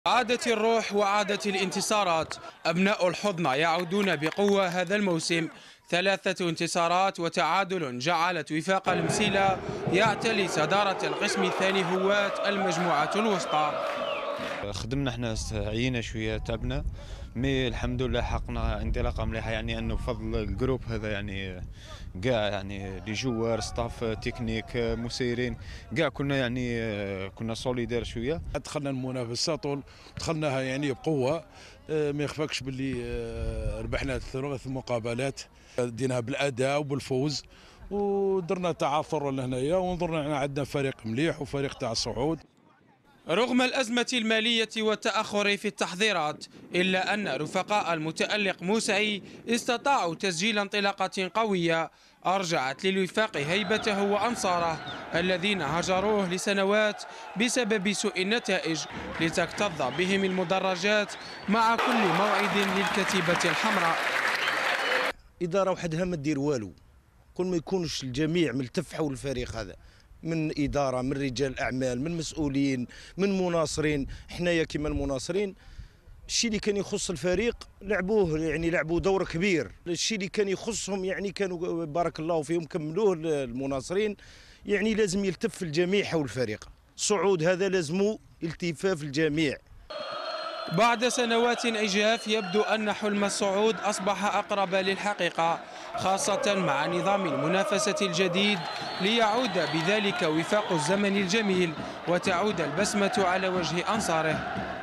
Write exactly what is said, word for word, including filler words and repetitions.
عادت الروح وعادت الانتصارات. أبناء الحضنة يعودون بقوة هذا الموسم، ثلاثة انتصارات وتعادل جعلت وفاق المسيلة يعتلي صدارة القسم الثاني هواة المجموعة الوسطى. خدمنا احنا عيينا شويه تعبنا، مي الحمد لله حقنا انطلاقه مليحه، يعني انه بفضل الجروب هذا، يعني كاع يعني لي جوار ستاف تكنيك مسيرين كاع كنا يعني كنا سوليدير شويه. دخلنا المنافسه طول دخلناها يعني بقوه، ما يخفاكش باللي ربحنا ثلاث مقابلات، ديناها بالاداء وبالفوز ودرنا تعثر لهنايا، ونظرنا عندنا فريق مليح وفريق تاع الصعود. رغم الأزمة المالية والتأخر في التحضيرات، إلا أن رفقاء المتألق موسعي استطاعوا تسجيل انطلاقة قوية أرجعت للوفاق هيبته وأنصاره الذين هجروه لسنوات بسبب سوء النتائج، لتكتظ بهم المدرجات مع كل موعد للكتيبة الحمراء. إدارة وحدها ما دير والو، كل ما يكونش الجميع ملتف حول الفريق هذا، من إدارة، من رجال أعمال، من مسؤولين، من مناصرين. حنايا كما المناصرين الشيء اللي كان يخص الفريق لعبوه، يعني لعبوا دور كبير. الشيء اللي كان يخصهم يعني كانوا بارك الله فيهم كملوه المناصرين. يعني لازم يلتف الجميع حول الفريق، الصعود هذا لازمه التفاف الجميع. بعد سنوات عجاف يبدو أن حلم الصعود أصبح أقرب للحقيقة، خاصة مع نظام المنافسة الجديد، ليعود بذلك وفاق الزمن الجميل وتعود البسمة على وجه أنصاره.